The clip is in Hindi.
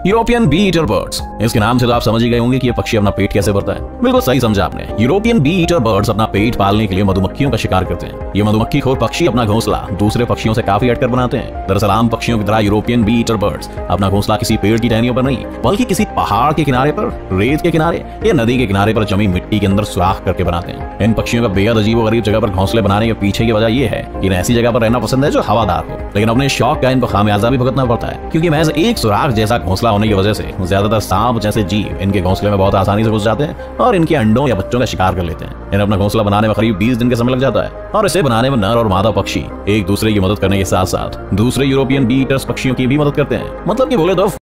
यूरोपियन बी ईटर बर्ड्स, इसके नाम से तो आप समझ ही गए होंगे कि ये पक्षी अपना पेट कैसे भरता है। बिल्कुल सही समझा आपने। यूरोपियन बी ईटर बर्ड्स अपना पेट पालने के लिए मधुमक्खियों का शिकार करते हैं। ये मधुमक्खी खोर पक्षी अपना घोंसला दूसरे पक्षियों से काफी हटकर बनाते हैं। दरअसल आम पक्षियों की तरह यूरोपियन बी ईटर बर्ड्स अपना घोंसला किसी पेड़ की टहनियों पर नहीं, बल्कि किसी पहाड़ के किनारे पर, रेत के किनारे या नदी के किनारे पर जमी मिट्टी के अंदर सुराख करके बनाते हैं। इन पक्षियों का बेहद अजीब और गरीब जगह पर घोंसले बनाने के पीछे की वजह यह है कि इन्हें ऐसी जगह पर रहना पसंद है जो हवादार हो, लेकिन अपने शौक का इनको खामियाजा भी भुगतना पड़ता है, क्योंकि महज एक सुराख जैसा घोंसला होने की वजह से ज्यादातर सांप जैसे जीव इनके घोंसले में बहुत आसानी से घुस जाते हैं और इनके अंडों या बच्चों का शिकार कर लेते हैं। इन्हें अपना घोंसला बनाने में करीब 20 दिन का समय लग जाता है और इसे बनाने में नर और मादा पक्षी एक दूसरे की मदद करने के साथ साथ दूसरे यूरोपियन बी ईटर्स पक्षियों की भी मदद करते हैं। मतलब कि बोले तो